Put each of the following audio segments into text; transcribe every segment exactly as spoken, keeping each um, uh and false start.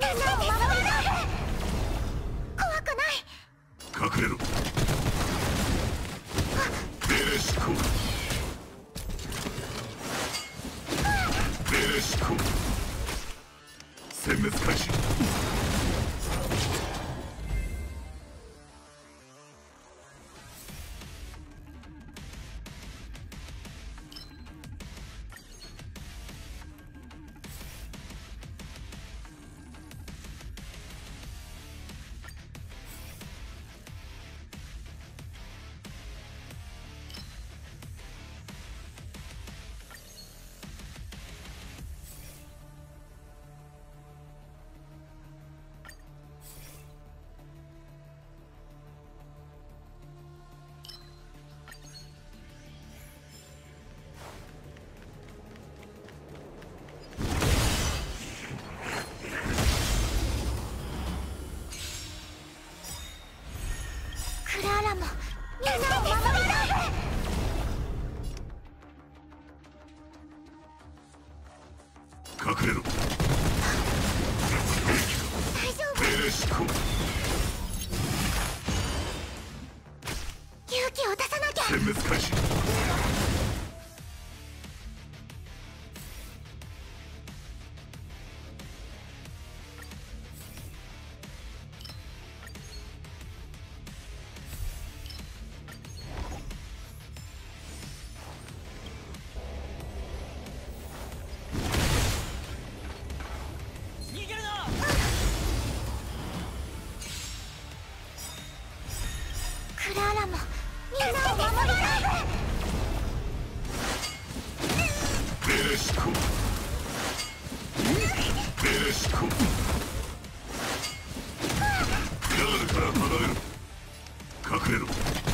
怖くない。 隠れろ。ベレシコ。ベレシコ。殲滅開始。隠れろ。 大丈夫。 ベレシコ。 勇気を出さなきゃ。 殲滅開始。 クラーラもみんなを守りたい。 ベレシコ。ベレシコ。ヤールから離れろ。隠れろ。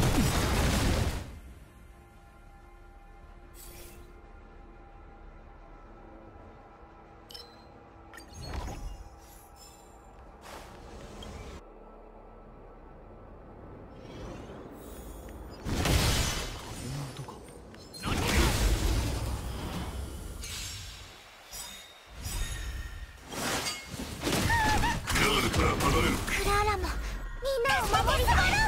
クラーラもみんなを守りたい。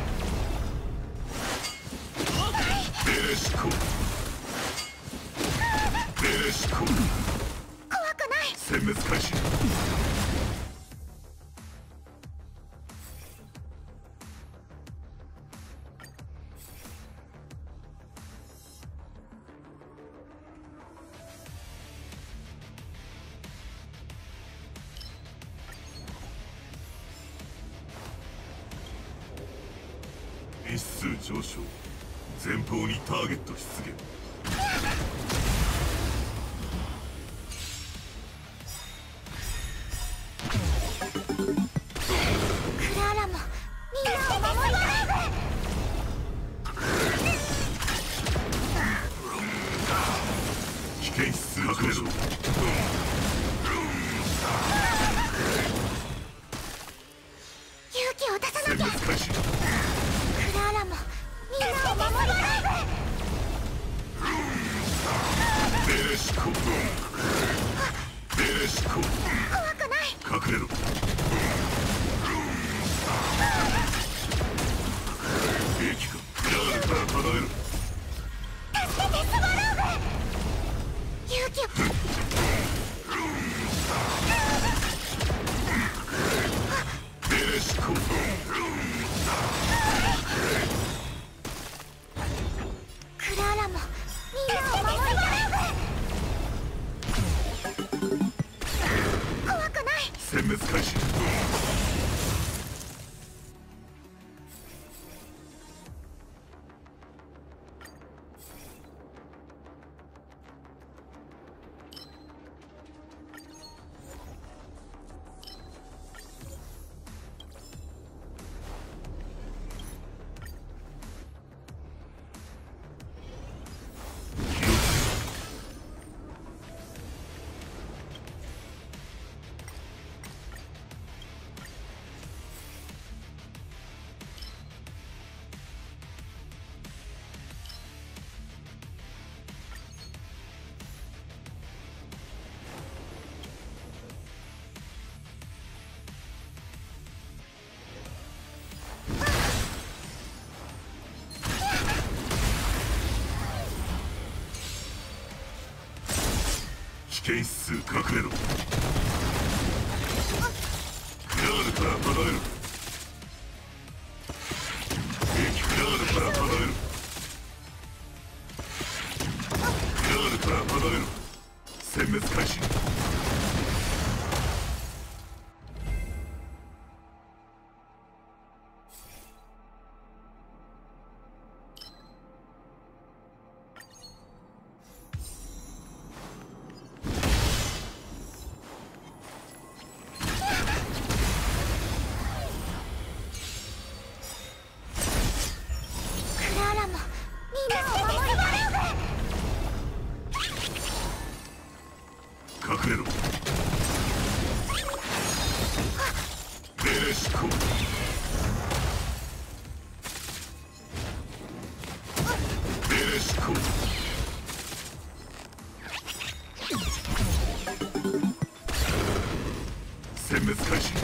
ベレシコ。ベレシコ。 怖くない。 殲滅開始。日数上昇。前方にターゲット出現。 クラーラもみんなを守りたい。 危険数隠れろ。 勇気を出さなきゃ。 殲滅開始。 クラーラもみんなを守りたい。 ベレシコ。ベレシコ。 怖くない。 隠れろ。兵器か。ヤールから離れろ。 助けてスワローグ。勇気を。 ベレシコ。 クラーラもみんなを守りたい。怖くない。 殲滅開始。 危険数隠れろ。クラールから離れる。敵クラールから離れる。クラールから離れる。殲滅開始。隠れろ。命令執行。命令執行。殲滅開始。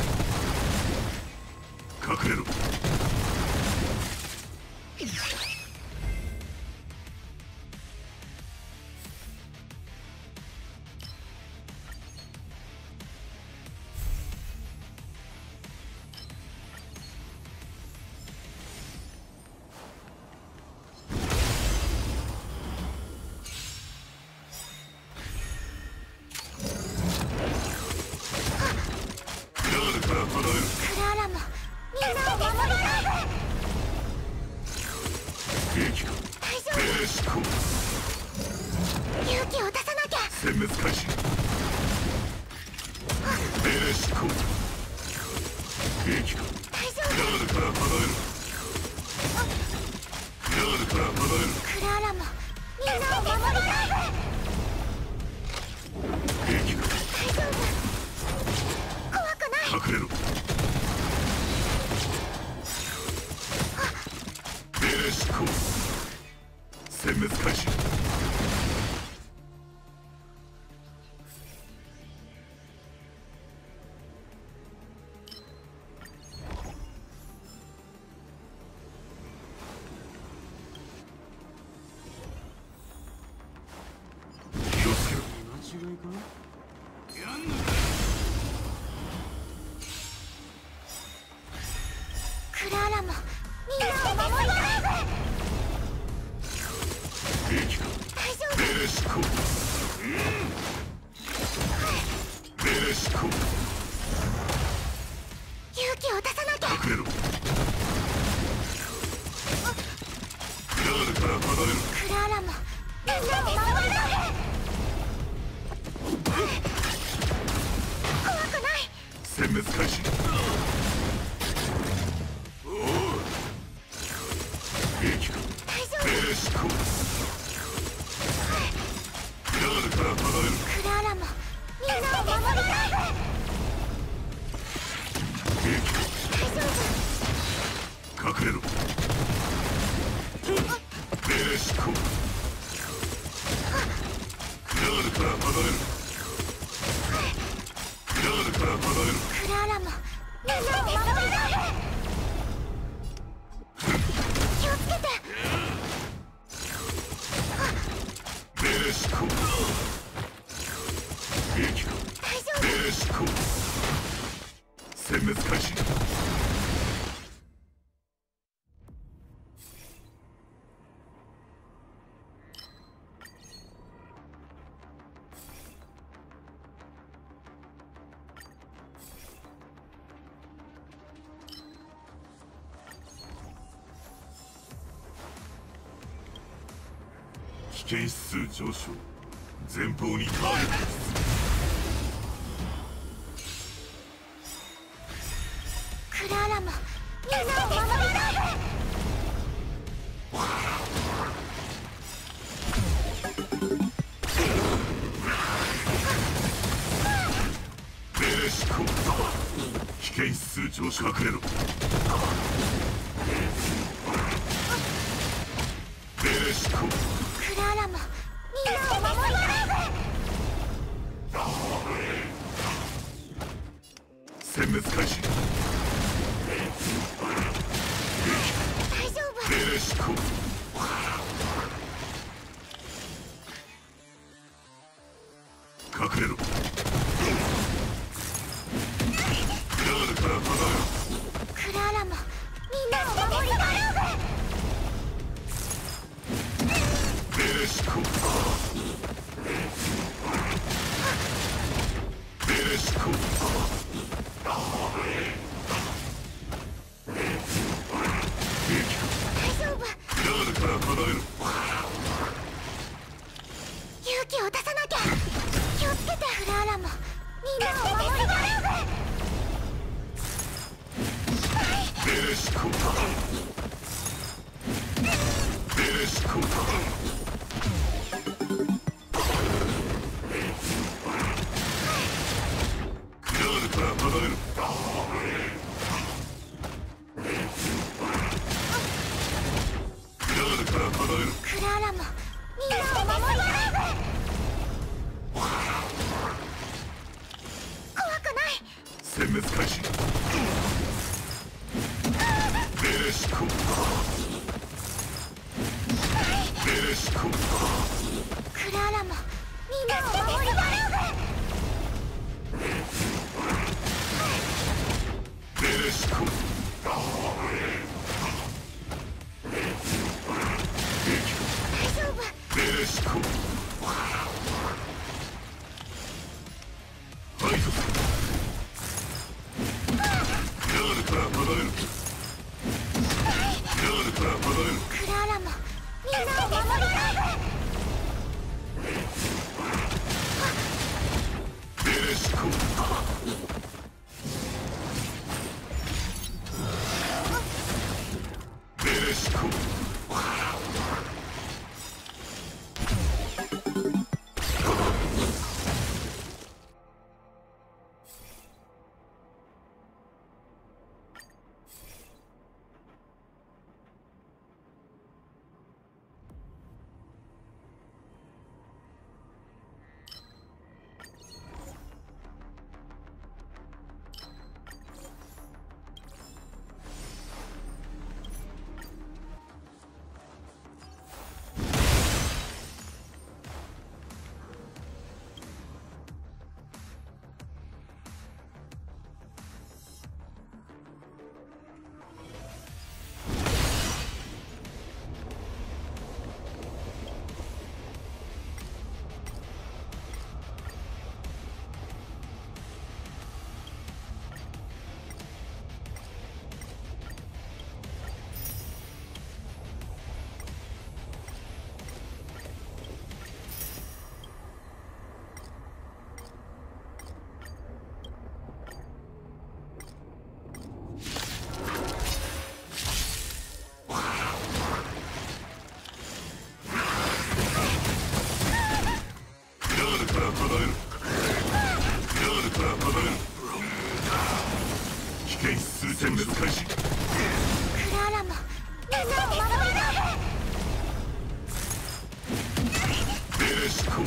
隠れろ。 勇気を出さなきゃ。 殲滅開始。命令執行。兵器か。 大丈クラールから離れる。クラールから離れる。 夫。クラーラもみんなを守りたい。 兵器か。 大丈夫。怖くない。 隠れろ。命令執行。殲滅開始。気をつけろ。 間違いか。やんのか。 クラーラもみんなを守りたい。 兵器か。 大丈夫。 命令執行。命令執行。 勇気を出さなきゃ。 隠れろ。クラールから離れる。 クラーラもみんなを守りたい。怖くない。 殲滅開始。兵器か。 大丈夫。 命令執行。クラールから離れる。 クラーラもみんなを守りたい。 兵器か。 大丈夫。 隠れろ。命令執行。クラールから離れる。クラールから離れる。 クラーラもみんなを守りたい。気をつけて。 命令執行。兵器か。 大丈夫。 命令執行。殲滅開始。危険指数上昇。前方にターゲットです。 クラーラもみんなを守りたい。 命令執行。危険指数上昇。隠れろ。命令執行。 クラーラもみんなを守りたい。 殲滅開始。 大丈夫。 命令執行。隠隠れろ。ガードから離れろ。 クラーラもみんなを守りたい。 ベレシコベレシコ大丈夫。 ガードから離れろ。 勇気を出さなきゃ。気をつけて。クラーラもみんなを守りたい。 ベレシコベレシコガードから離れろ。ガードから離れろ。 クラーラもみんなを守りたい。怖くない。 殲滅開始。ベレシコベレシコクラーラもみんなを守りたい。 ベレシコ大丈夫。 ベレシコファイト。ガードから離れろ。ガードから離れろ。 クラーラもみんなを守りたい。 ベレシコベレシコ殲滅開始。 クラーラもみんなを守りたい。 ベレシコ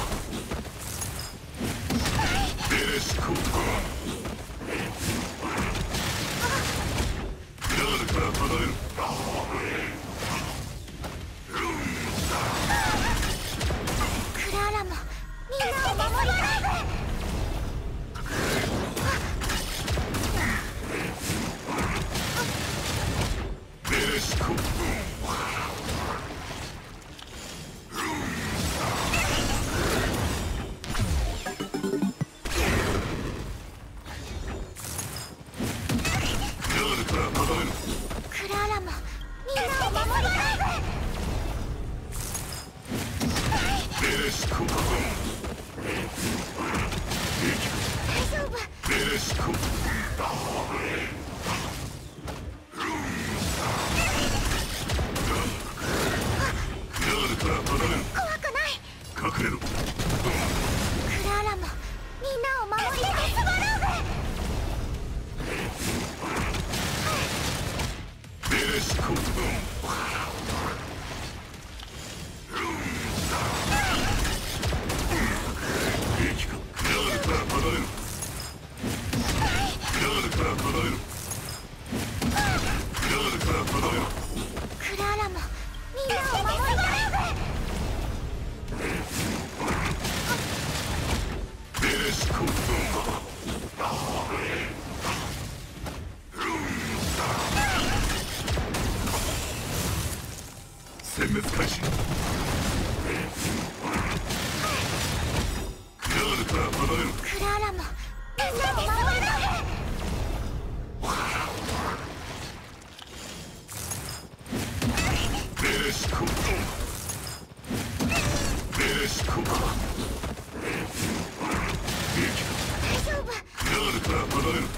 ベレシコガードから離れろ。 クラーラもみんなを守りたい。 ベレシコしこ殲滅開始。クラールから離れる。 クラーラもみんなを守る。 ベレシコベレシコ大丈夫。 クラールから離れる。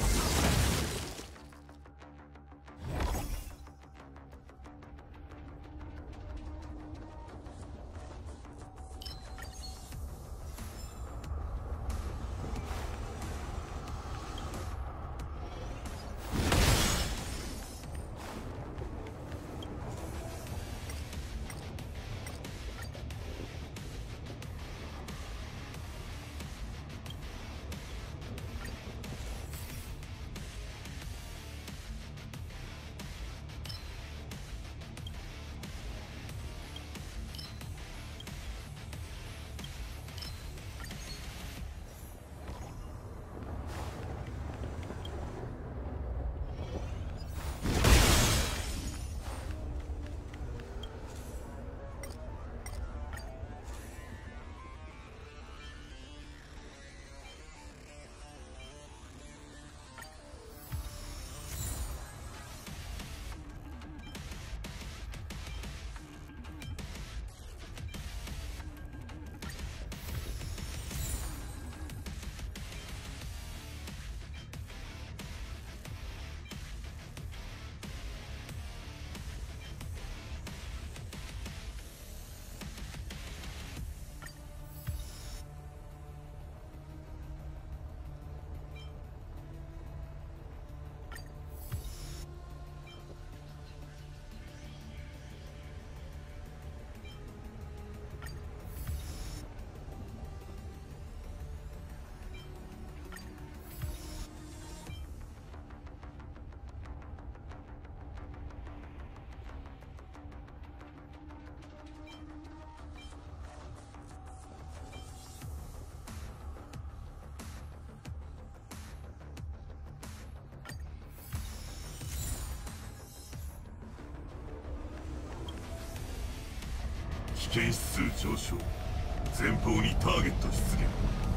危険指数上昇。前方にターゲット出現。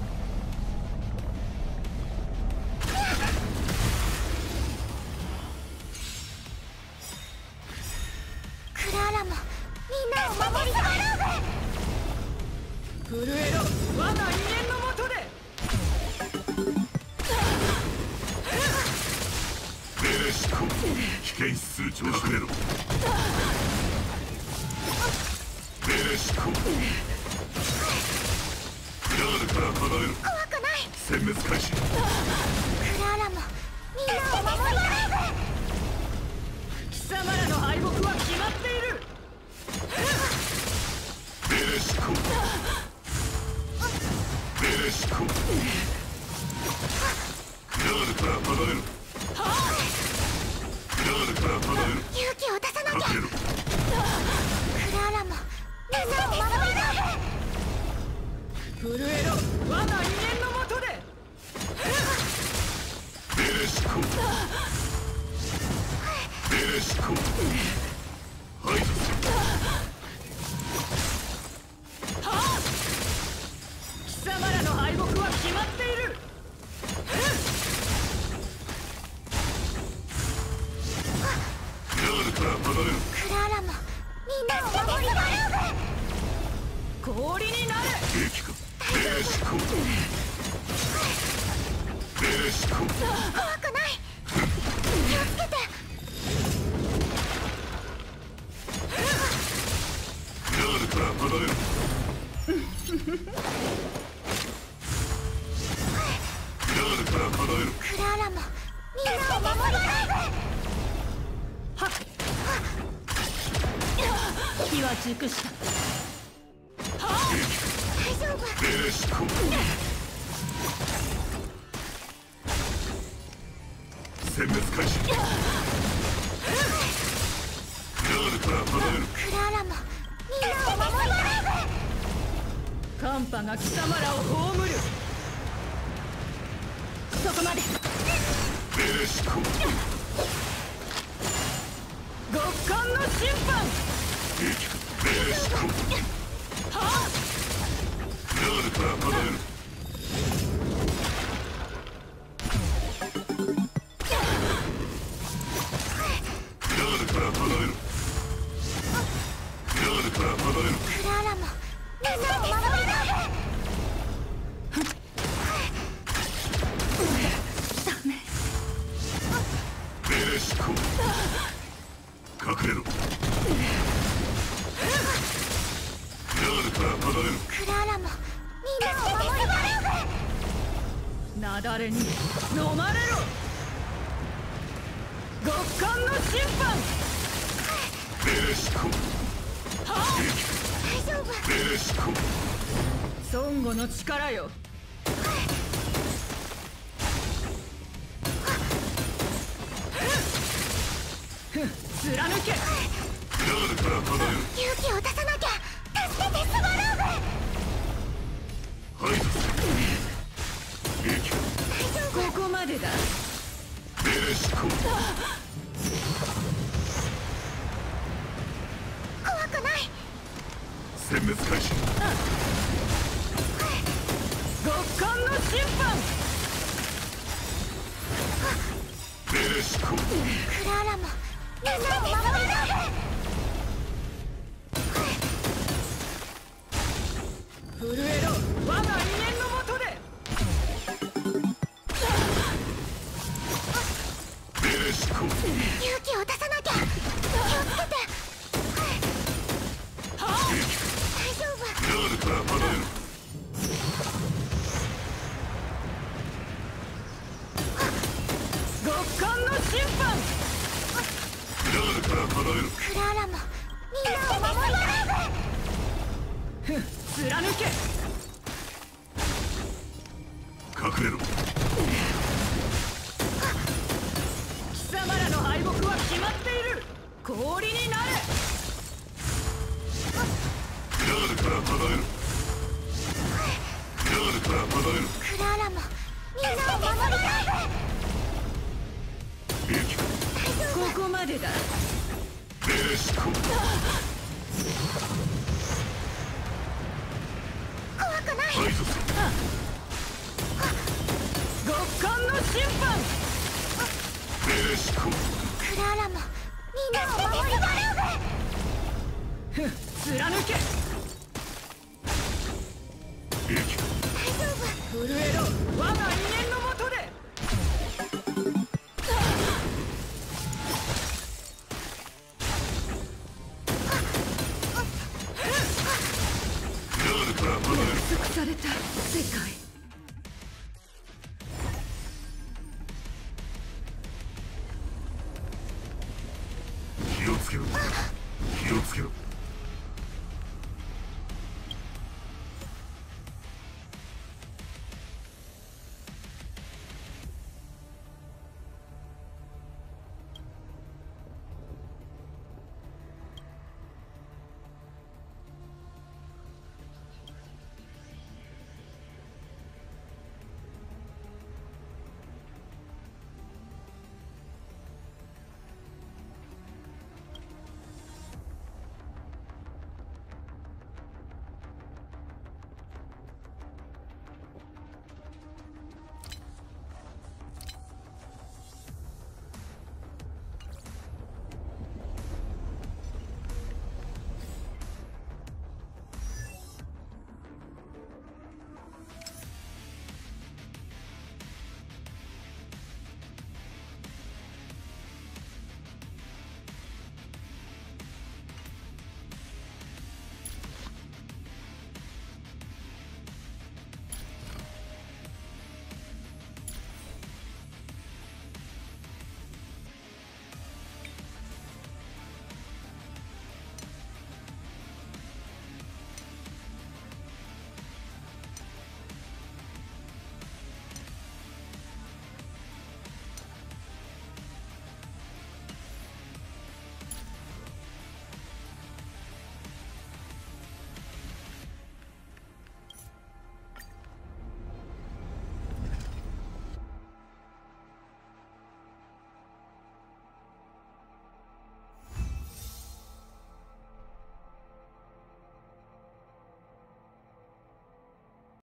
クラーラもみんなを守りたい。 震えろ我が威厳のもとで。 ベレシコ危険指数上昇。隠れろ。ベレシコクラールから離れる。 怖くない。 殲滅開始。 クラーラもみんなを守りたい。 貴様らの敗北は決まっている。 ベレシコベレシコクラールから離れる。クラールから離れる。 勇気を出さなきゃ。 隠れろ。 クラーラもみんなを守りたい。 震えろ我が威厳のもとで。 ベレシコベレシコ排除する。 貴様らの敗北は決まっている。 クラールから離れる。 クラーラもみんなを守りたい。 氷になれ。 兵器か。ベレシコベレシコ怖くない。気をつけて。 クラールから離れる。クラールから離れる。 クラーラもみんなを守りたい。 はっ火は熟した。 兵器か。 大丈夫。 ベレシコ殲滅開始。クラールから離れる。 クラーラもみんなを守りたい。 寒波が貴様らを葬る。 レシコ極寒の審判。 ベレシコはあ。 流れから離れる。流れから離れる。流れから離れる。 クララもみんなを守る。 ベレシコ隠れろ。流れから離れる。 クララもみんなを守る。 雪崩に飲まれろ。極寒の審判。 ベレシコはあ。 大丈夫。 ベレシコ孫悟の力よ。ふん貫け。 流れから離れる。 勇気を出さなきゃ。助けてスバルーブ。 排除する。兵器大丈夫。 ここまでだ。 ベレシコ怖くない。 殲滅開始。 極寒の審判。 ベレシコクララもみんなを守る。 震えろ我が威厳のもとで。 ベレシコ勇気を出さなきゃ。気をつけて。 はあ。 大丈夫。 流れから離れる。 極寒の審判。 流れから離れる。 クララもみんなを守る。 ふん貫け。 隠れろ。 貴様らの敗北は決まっている。氷になれ。 流れから離れる。流れから離れる。 クララもみんなを守る。 兵器ここまでだ。 ベレシコ怖くない。 排除する。 極寒の審判。 ベレシコクララもみんなを守る。 ふん貫け。 兵器大丈夫。 震えろ